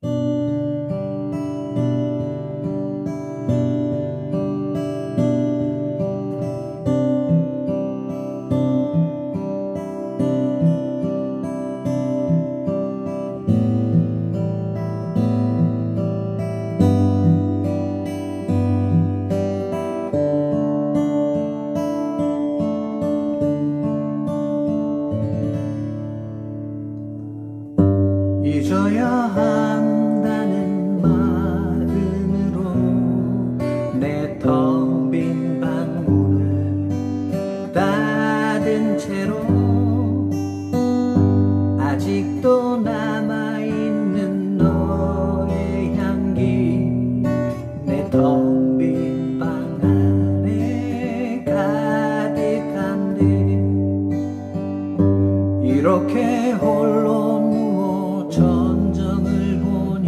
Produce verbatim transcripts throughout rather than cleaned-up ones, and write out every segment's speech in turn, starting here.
잊어야 한다는 마음으로 내 텅 빈 방문을 닫은 채로 아직도 남아있는 너의 향기 내 텅 빈 방 안에 가득한데 이렇게 홀로 전정을 보니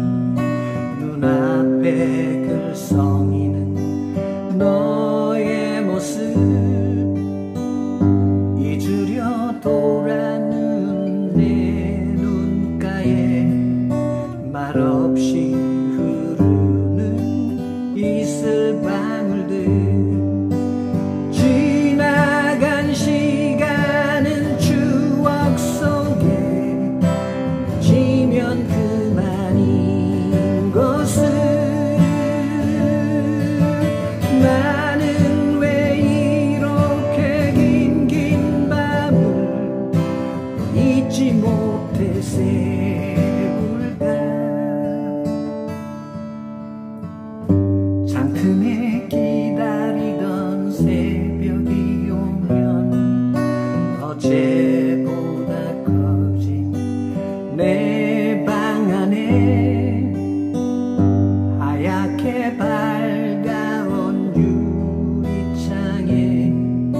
눈앞에 글썽이는 너의 모습 잊으려 돌아는 내 눈가에 말없이 흐르는 이슬방울들 지나간 시간은 추억 속에 지면 그만인 것을 나는 왜 이렇게 긴 긴 밤을 잊지 못해 새울까 잠틈에 기다리던 새벽이 오면 어제보다 커진 내 방 안에 하얗게 밝아온 유리창에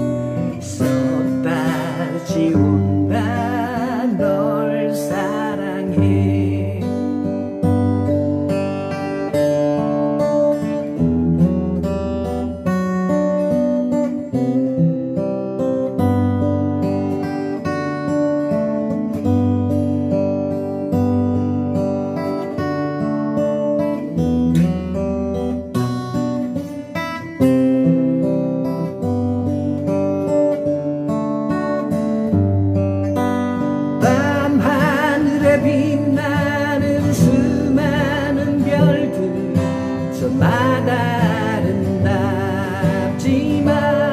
썼다 지운다 널 사랑해 빛나는 수많은 별들 저마다 아름답지만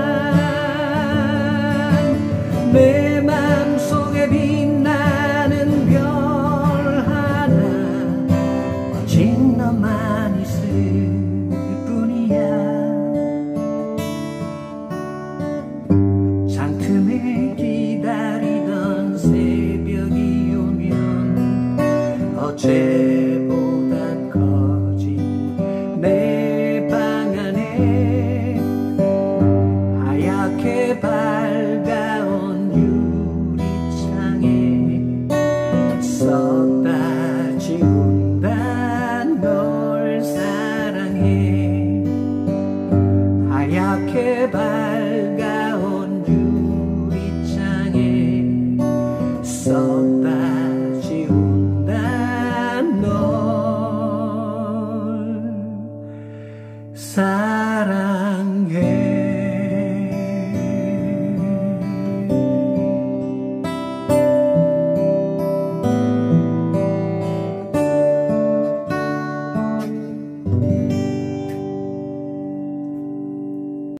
내 맘속에 빛나는 별 하나 오직 너만 있을 뿐이야 장틈에 기다리던 새벽이 어제보다 커진 내 방 안에 하얗게 밝아온 유리창에 썼다 지운다 널 사랑해 하얗게 밝아온 유리창에 썼다 널 사랑